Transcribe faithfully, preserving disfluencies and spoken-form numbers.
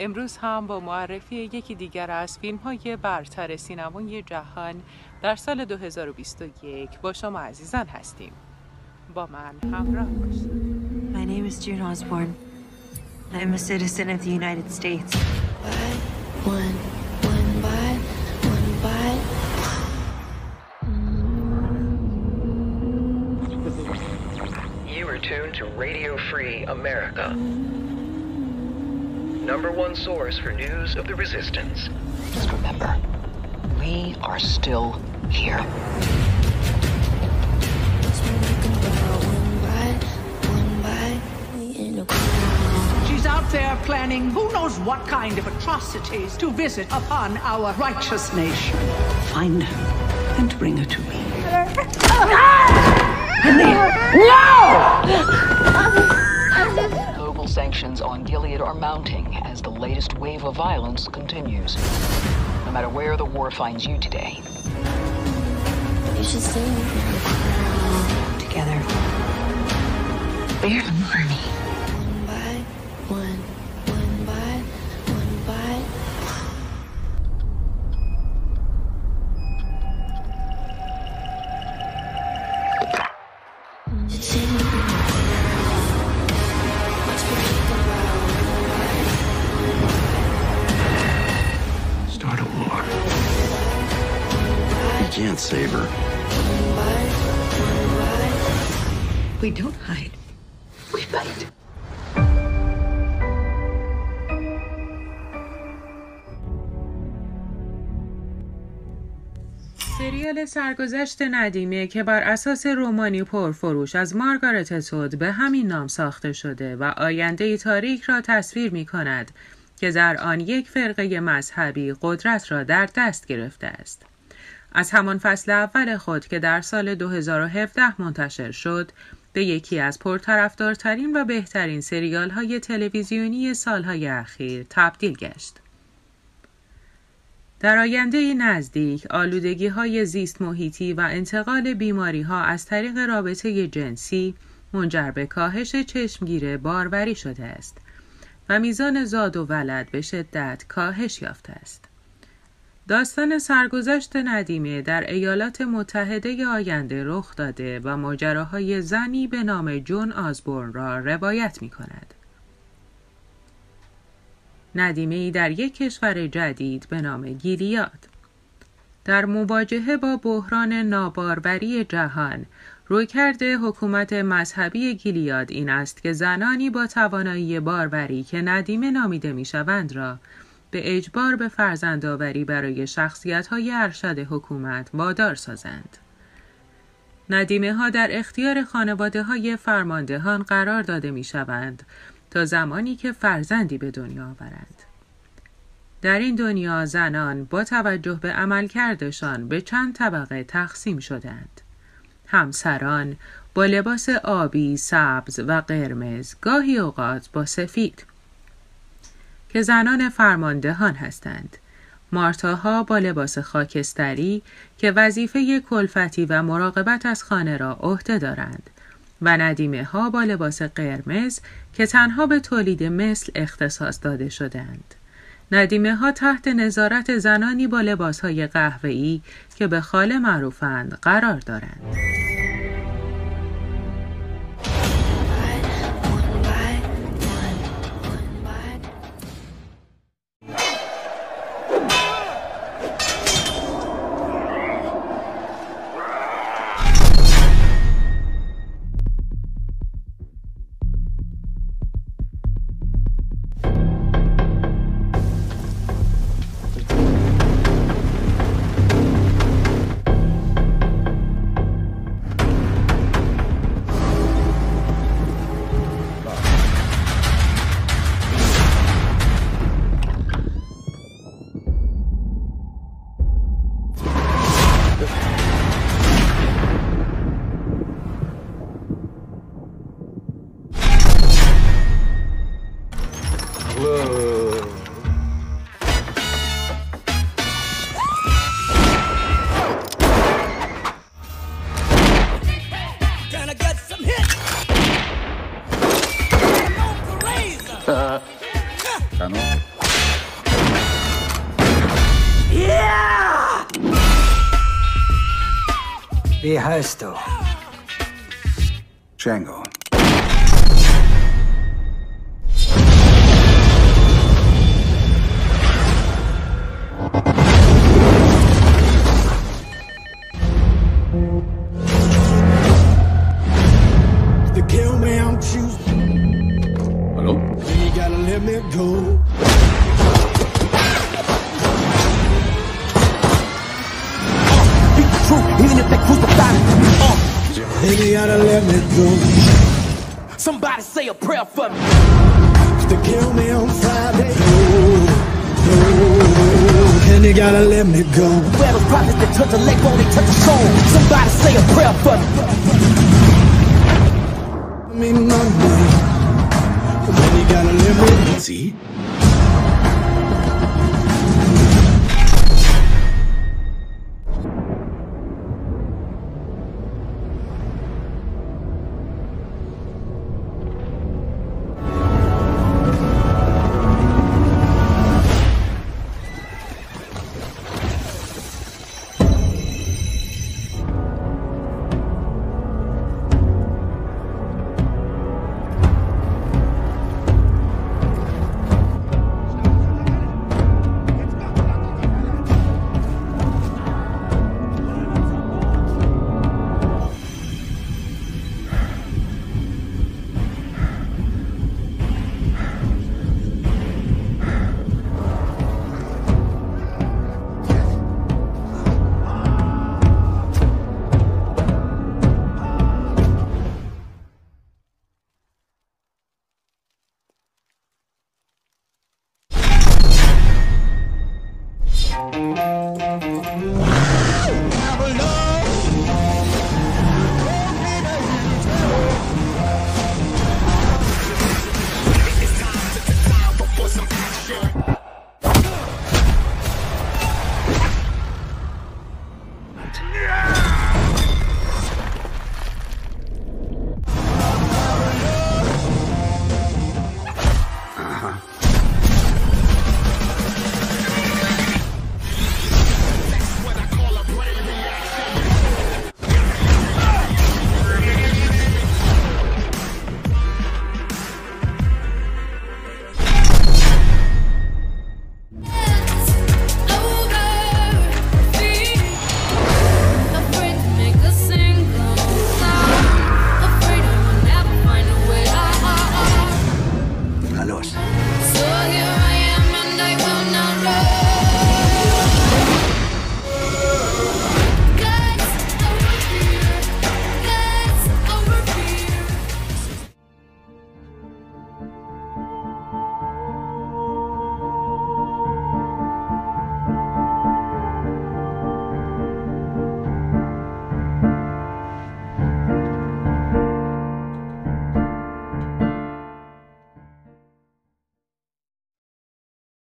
امروز هم با معرفی یکی دیگر از فیلم‌های برتر سینمای جهان در سال دو هزار و بیست و یک با شما عزیزان هستیم. با من همراه باشید. My name is June Osborne. I'm a citizen of the United States. One, one by, one by. You are tuned to Radio Free America. Number one source for news of the resistance. Just remember, we are still here. She's out there planning who knows what kind of atrocities to visit upon our righteous nation. Find her and bring her to me. No! Global sanctions on Gilead are mounting as the latest wave of violence continues. No matter where the war finds you today. You should stay together. We're an army. One by one, one by, one by. Start a war. You can't save her. We don't hide. We fight. سریال سرگذشت ندیمه که بر اساس رمانی پرفروش از مارگارت اتوود به همین نام ساخته شده و آینده تاریک را تصویر می کند که در آن یک فرقه مذهبی قدرت را در دست گرفته است. از همان فصل اول خود که در سال دو هزار و هفده منتشر شد، به یکی از پرطرفدارترین و بهترین سریال‌های تلویزیونی سالهای اخیر تبدیل گشت. در آینده نزدیک، آلودگی‌های زیست محیطی و انتقال بیماری‌ها از طریق رابطه جنسی منجر به کاهش چشمگیر باروری شده است و میزان زاد و ولد به شدت کاهش یافته است. داستان سرگذشت ندیمه در ایالات متحده آینده رخ داده و ماجراهای زنی به نام جون آزبورن را روایت می کند. ندیمه‌ای در یک کشور جدید به نام گیلیاد. در مواجهه با بحران ناباروری جهان، رویکرد حکومت مذهبی گیلیاد این است که زنانی با توانایی باروری که ندیمه نامیده می شوند را به اجبار به فرزندآوری برای شخصیت‌های ارشد حکومت وادار سازند. ندیمه‌ها در اختیار خانواده‌های فرماندهان قرار داده می‌شوند تا زمانی که فرزندی به دنیا آورند. در این دنیا زنان با توجه به عملکردشان به چند طبقه تقسیم شدند. همسران با لباس آبی، سبز و قرمز، گاهی اوقات با سفید، که زنان فرماندهان هستند. مارتاها با لباس خاکستری که وظیفه کلفتی و مراقبت از خانه را عهده دارند و ندیمه ها با لباس قرمز که تنها به تولید مثل اختصاص داده شدند. ندیمه ها تحت نظارت زنانی با لباس های قهوه‌ای که به خاله معروفند قرار دارند. Rehearsal. Django. To kill me, I'm choosing. Hello? Then you gotta let me go. Be true, even if they crucify me. Uh, Then you gotta let me go. somebody say a prayer for me. To kill me on Friday. Oh, oh, then you gotta let me go. Where those prophets that touch a leg won't they touch a soul? Somebody say a prayer for me. I mean, Monday. Then you gotta let me. See?